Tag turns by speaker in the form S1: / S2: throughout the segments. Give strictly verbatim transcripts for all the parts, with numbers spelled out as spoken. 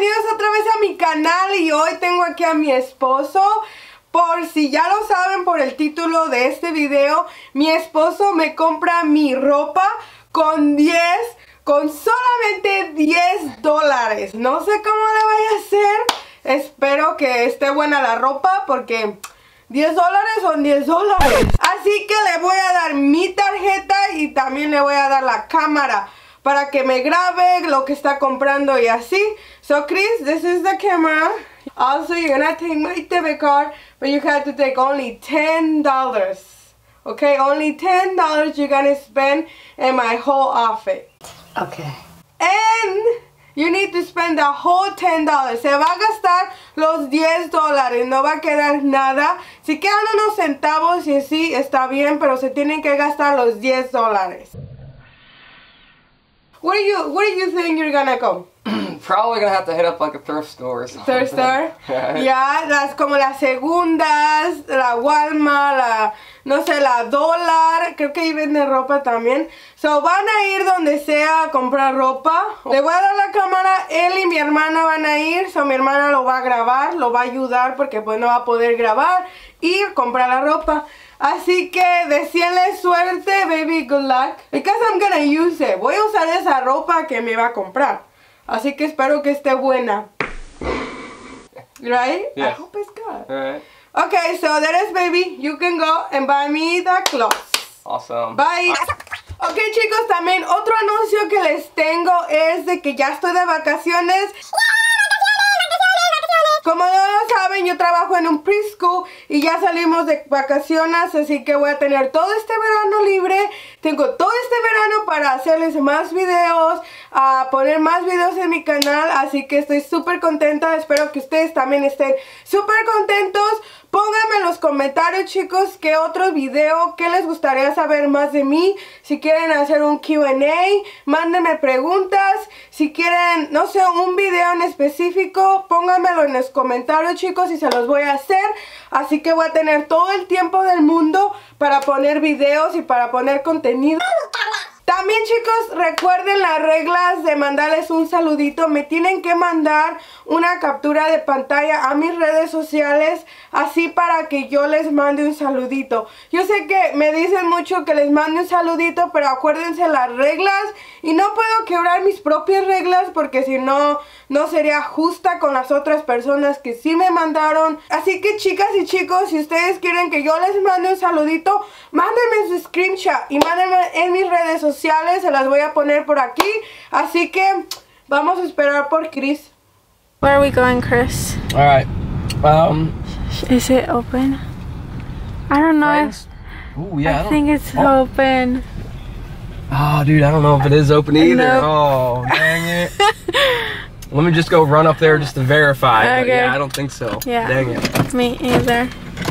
S1: bienvenidos otra vez a mi canal y hoy tengo aquí a mi esposo. Por si ya lo saben por el título de este video, mi esposo me compra mi ropa con diez, con solamente diez dólares. No sé cómo le vaya a hacer, espero que esté buena la ropa porque diez dólares son diez dólares. Así que le voy a dar mi tarjeta y también le voy a dar la cámara para que me grabe lo que está comprando y así. So Chris, this is the camera. Also, you're gonna take my debit card, but you have to take only ten dollars. Okay, only ten dollars you're gonna spend in my whole outfit.
S2: Okay.
S1: And you need to spend the whole ten dollars. Se va a gastar los diez dólares, no va a quedar nada. Si quedan unos centavos y sí, está bien, pero se tienen que gastar los diez dólares. Where do you, where do you think you're gonna go?
S2: Probably gonna have to hit up like a thrift store or something.
S1: Thrift store?
S2: Yeah.
S1: Ya, las como las segundas, la Walmart, la, no sé, la Dólar, creo que ahí venden ropa también. So, van a ir donde sea a comprar ropa. Le voy a dar la cámara, él y mi hermana van a ir. So, mi hermana lo va a grabar, lo va a ayudar porque pues no va a poder grabar y comprar la ropa. Así que deseenle suerte, baby, good luck. Because I'm gonna use it. Voy a usar esa ropa que me va a comprar. Así que espero que esté buena. Right?
S2: Yeah.
S1: I hope it's good.
S2: Alright.
S1: Okay, so that is, baby. You can go and buy me the clothes.
S2: Awesome.
S1: Bye. Ok, chicos, también otro anuncio que les tengo es de que ya estoy de vacaciones. Como no lo saben, yo trabajo en un preschool y ya salimos de vacaciones, así que voy a tener todo este verano libre. Tengo todo este verano para hacerles más videos, a poner más videos en mi canal, así que estoy súper contenta. Espero que ustedes también estén súper contentos. Pónganme en los comentarios, chicos, qué otro video, qué les gustaría saber más de mí. Si quieren hacer un Q and A, mándenme preguntas. Si quieren, no sé, un video en específico, pónganmelo en los comentarios, chicos, y se los voy a hacer. Así que voy a tener todo el tiempo del mundo para poner videos y para poner contenido. También, chicos, recuerden las reglas de mandarles un saludito. Me tienen que mandar una captura de pantalla a mis redes sociales, así para que yo les mande un saludito. Yo sé que me dicen mucho que les mande un saludito, pero acuérdense las reglas. Y no puedo quebrar mis propias reglas porque si no, no sería justa con las otras personas que sí me mandaron. Así que, chicas y chicos, si ustedes quieren que yo les mande un saludito, mándenme su screenshot y mándenme en mis redes sociales. Se las voy a poner por aquí. Así que vamos a esperar por Chris.
S3: Where are we going, Chris?
S2: All right. Um.
S3: Is it open? I don't know.
S2: Friends? Ooh, yeah.
S3: I, I think it's oh. open.
S2: Oh, dude, I don't know if it is open either.
S3: Nope.
S2: Oh, dang it. Let me just go run up there just to verify.
S3: Okay.
S2: But yeah, I don't think so.
S3: Yeah.
S2: Dang it.
S3: Me either.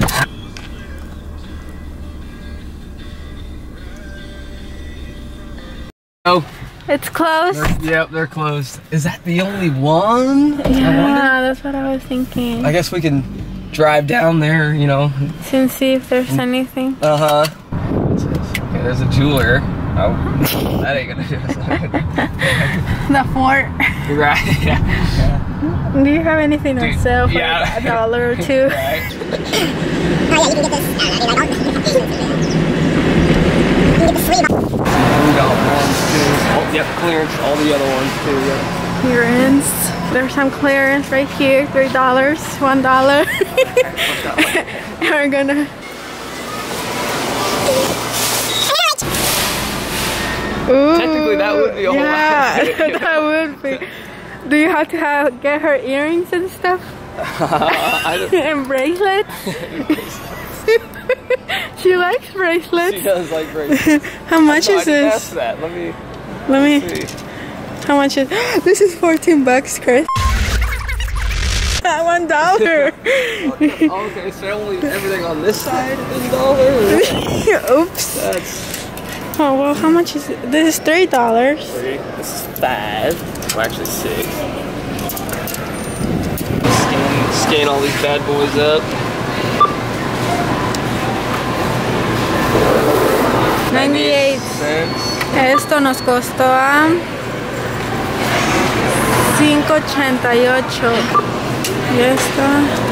S2: Oh.
S3: It's closed.
S2: They're, yep, they're closed. Is that the only one?
S3: Yeah, that's what I was thinking.
S2: I guess we can drive down there, you know.
S3: And see if there's anything.
S2: Uh huh. Okay, there's a jeweler. Oh, that ain't gonna do it.
S3: The fort.
S2: Right. Yeah.
S3: Do you have anything on
S2: Dude,
S3: sale for
S2: yeah.
S3: like a dollar or two?
S2: Right.
S4: Oh yeah, you can get this. Uh, I mean, like, all, you can get the sleeve.
S2: We got ones too. Oh, yep, clearance. All the other ones too. Yeah.
S3: Clearance. There's some clearance right here. Three dollars, one dollar. We're gonna. Ooh,
S2: Technically, that would be a whole
S3: yeah,
S2: outfit, you know?
S3: that would be. Do you have to have get her earrings and stuff?
S2: I don't,
S3: And bracelets? She likes bracelets.
S2: she does like bracelets.
S3: How much
S2: No,
S3: is
S2: I didn't
S3: this?
S2: ask that. Let me,
S3: Let me.
S2: see.
S3: How much is this? Is fourteen bucks, Chris. One dollar.
S2: Okay, okay, so only everything on this side is a dollar.
S3: Oops.
S2: That's
S3: Oh well, how much is it? This is three dollars.
S2: three. This is five. Well, actually six. Scan, scan all these bad boys up.
S3: Ninety-eight
S2: cents.
S3: Esto nos costó a cinco ochenta y ocho. Y esta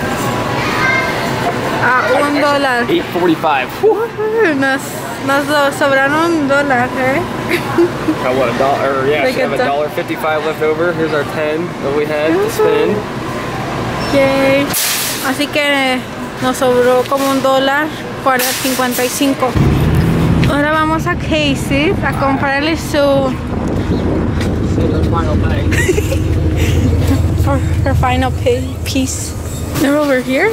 S3: a un dólar.
S2: eight forty-five.
S3: Nos, nos sobraron un dólar, ¿eh?
S2: Got what, a dollar? Yeah,
S3: Like
S2: should have
S3: a
S2: a
S3: do-
S2: dollar fifty-five left over. Here's our ten that we had to spend.
S3: Yay. Así que nos sobró como un dólar cincuenta y cinco. Ahora vamos a Casey's a comprarle su for her final pay piece. They're over here.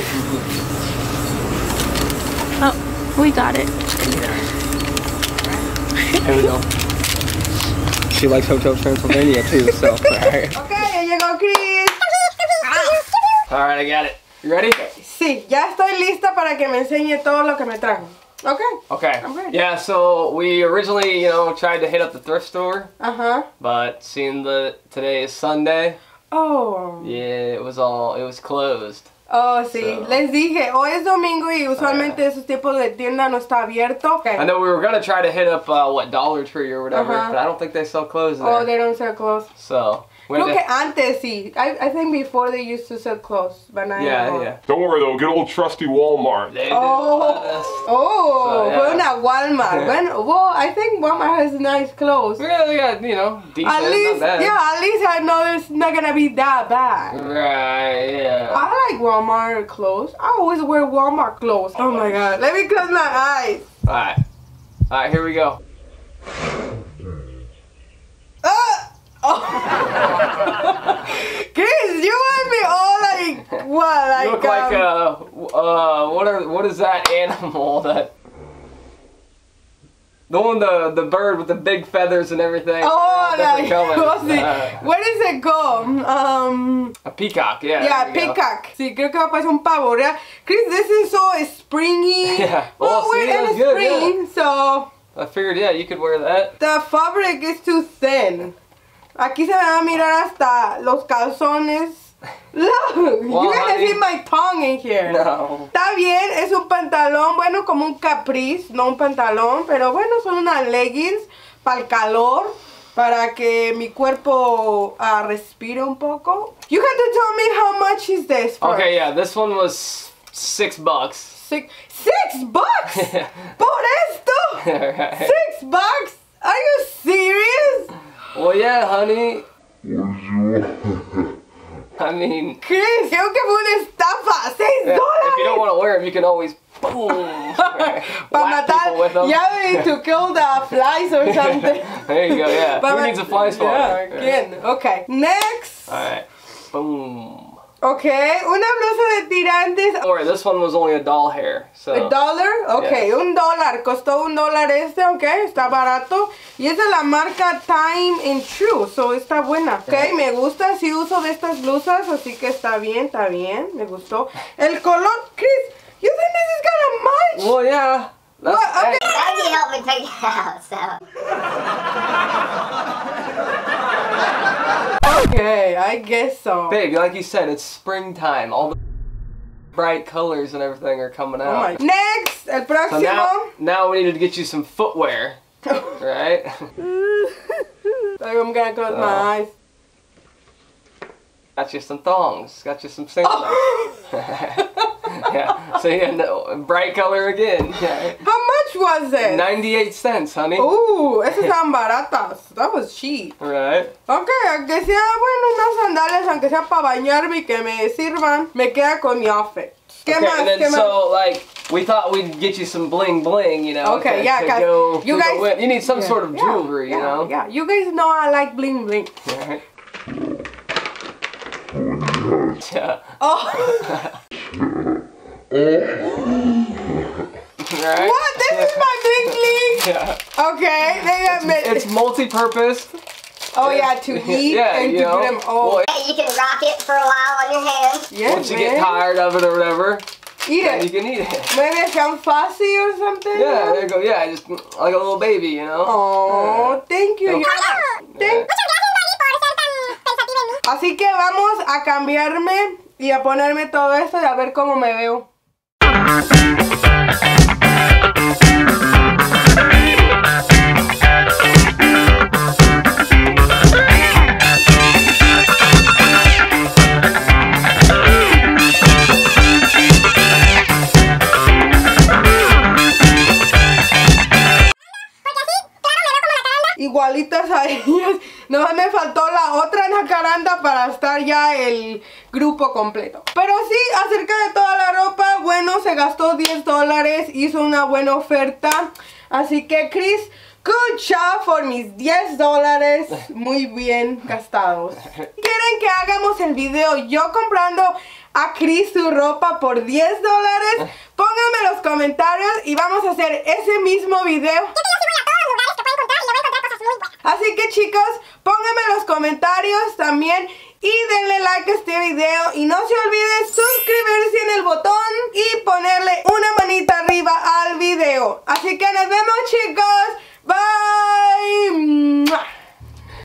S3: Oh, we got it.
S2: There we go. She likes Hotel Transylvania too, so. Alright,
S1: Ok, ya llegó Chris.
S2: Alright, I got it. You ready?
S1: Sí, ya estoy lista para que me enseñe todo lo que me trajo. Ok.
S2: Okay.
S1: I'm ready.
S2: Yeah, so we originally, you know, tried to hit up the thrift store,
S1: Ajá.
S2: but seeing that today is Sunday,
S1: Oh.
S2: yeah, it was all, it was closed.
S1: Oh, sí.
S2: So-
S1: Les dije, hoy es domingo y usualmente esos tipos de tienda no está abierto. Okay.
S2: I know we were gonna try to hit up, uh, what, Dollar Tree or whatever,
S1: Uh-huh.
S2: but I don't think they sell clothes there.
S1: Oh, they don't sell clothes.
S2: So, we
S1: Creo
S2: had
S1: que
S2: to-
S1: antes sí. I, I think before they used to sell clothes. But now
S2: yeah,
S1: no.
S2: yeah.
S5: Don't worry though, good old trusty Walmart.
S2: They
S1: Oh, oh,
S2: So, yeah.
S1: fue una Walmart. Bueno, well, I think Walmart has nice clothes.
S2: did. Yeah, they got, you know, decent,
S1: At least,
S2: not bad.
S1: yeah, at least I know it's not gonna be that bad.
S2: Right, yeah.
S1: I like Walmart clothes. I always wear Walmart clothes. Oh my god, let me close my eyes.
S2: Alright. Alright, here we go.
S1: Ah! Oh. Chris, you want me all like what? Like,
S2: You look like,
S1: um,
S2: uh, uh, what are, what is that animal that... The one, the, the bird with the big feathers and everything.
S1: Oh,
S2: Different
S1: like,
S2: colors.
S1: what's it?
S2: Uh,
S1: What is it called? Um,
S2: a peacock, yeah.
S1: yeah,
S2: there you go.
S1: peacock. Sí, creo que va a pasar un pavo, ¿verdad? Chris, this is so springy.
S2: Yeah.
S1: Well,
S2: Oh,
S1: we're
S2: see,
S1: in
S2: that's good,
S1: spring, so
S2: I figured, yeah, you could wear that.
S1: the fabric is too thin. Aquí se van a mirar hasta los calzones. Look, you
S2: Well,
S1: gotta
S2: honey.
S1: see my tongue in here.
S2: No.
S1: Está bien, es un pantalón, bueno, como un caprice, no un pantalón, pero bueno, son unas leggings para el calor, para que mi cuerpo uh, respire un poco. You have to tell me how much is this for?
S2: Okay, yeah, this one was six bucks.
S1: Six, six bucks? Por esto?
S2: Alright.
S1: Six bucks? Are you serious?
S2: Well, yeah, honey. I mean,
S1: Chris, creo que fue una estafa. Seis
S2: yeah,
S1: dólares.
S2: if you don't want to wear them, you can always boom.
S1: Para
S2: whack
S1: matar,
S2: people with them.
S1: ya we need to kill the flies or something.
S2: There you go, yeah.
S1: Pa
S2: Who
S1: ma-
S2: needs a fly swatter?
S1: Yeah, ¿quién? Okay, next.
S2: Alright. Boom.
S1: Okay, una blusa de tirantes.
S2: Don't worry, this one was only a doll hair. So.
S1: ¿A dollar? Okay,
S2: Yes.
S1: un dólar. Costó un dólar este, okay, está barato. Y es de la marca Time and True, so está buena. Okay, me gusta, sí uso de estas blusas, así que está bien, está bien, me gustó. El color, Chris, you think this is gonna match?
S2: Well, yeah. That's,
S1: What? Okay.
S2: hey,
S4: I need help me take it out, so.
S1: Okay, I guess so.
S2: babe, like you said, it's springtime. All the bright colors and everything are coming
S1: Oh my.
S2: out.
S1: Next, el
S2: So
S1: próximo.
S2: now, now we need to get you some footwear, right?
S1: I'm gonna close my eyes.
S2: Got you some thongs. Got you some singlet. Yeah. So yeah, no, bright color again. Yeah.
S1: How much was it?
S2: ninety-eight cents, honey.
S1: Uh, esas estaban baratas. That was cheap.
S2: Right.
S1: Ok, aunque sea, bueno, unas sandalias, aunque sea para bañarme y que me sirvan, me queda con mi outfit. ¿Qué
S2: Okay,
S1: más?
S2: and then
S1: ¿Qué más?
S2: so like we thought we'd get you some bling bling, you know.
S1: Okay,
S2: to,
S1: yeah,
S2: to
S1: 'cause
S2: go
S1: you
S2: to the
S1: guys-
S2: win- you need some
S1: Yeah,
S2: sort of
S1: yeah,
S2: jewelry,
S1: yeah,
S2: you know.
S1: Yeah, you guys know I like bling bling.
S2: Right. Yeah.
S1: Oh,
S2: Right.
S1: what? This is my bling bling?
S2: Yeah.
S1: Okay, they got me.
S2: It's multi-purpose.
S1: Oh yeah, to eat
S2: Yeah,
S1: and
S2: you
S1: to
S2: know.
S1: put them all.
S2: Well,
S4: Hey, you can rock it for a while on your hand.
S1: Yes,
S2: once you
S1: man.
S2: get tired of it or whatever,
S1: Eat
S2: then you
S1: it.
S2: can eat it.
S1: Maybe some fussy or something.
S2: Yeah, there you go. Yeah, just like a little baby, you know.
S1: Oh, thank you. Thank- Así que vamos a cambiarme y a ponerme todo esto y a ver cómo me veo. cositas a ellas. Nomás me faltó la otra nacaranda para estar ya el grupo completo. Pero sí, acerca de toda la ropa, bueno, se gastó diez dólares, hizo una buena oferta. Así que Chris, good job por mis diez dólares, muy bien gastados. ¿Quieren que hagamos el video yo comprando a Chris su ropa por diez dólares? Pónganme en los comentarios y vamos a hacer ese mismo video. Así que chicos, pónganme en los comentarios también y denle like a este video. Y no se olviden suscribirse en el botón y ponerle una manita arriba al video. Así que nos vemos chicos. Bye.